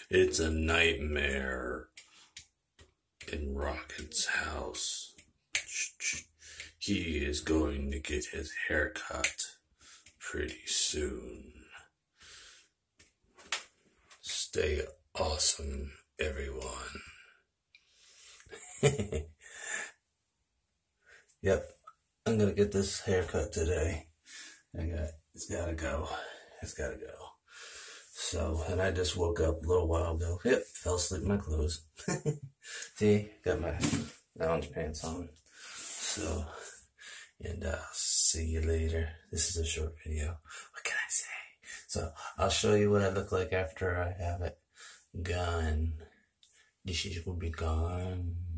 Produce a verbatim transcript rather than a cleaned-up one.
It's a nightmare in Rocket's house. He is going to get his hair cut pretty soon. Stay awesome, everyone. Yep, I'm gonna get this haircut today. I got, it's gotta go. It's gotta go. So, and I just woke up a little while ago. Yep, fell asleep in my clothes. See, got my lounge pants on. So, and I'll see you later. This is a short video. What can I say? So, I'll show you what I look like after I have it gone. This will be gone.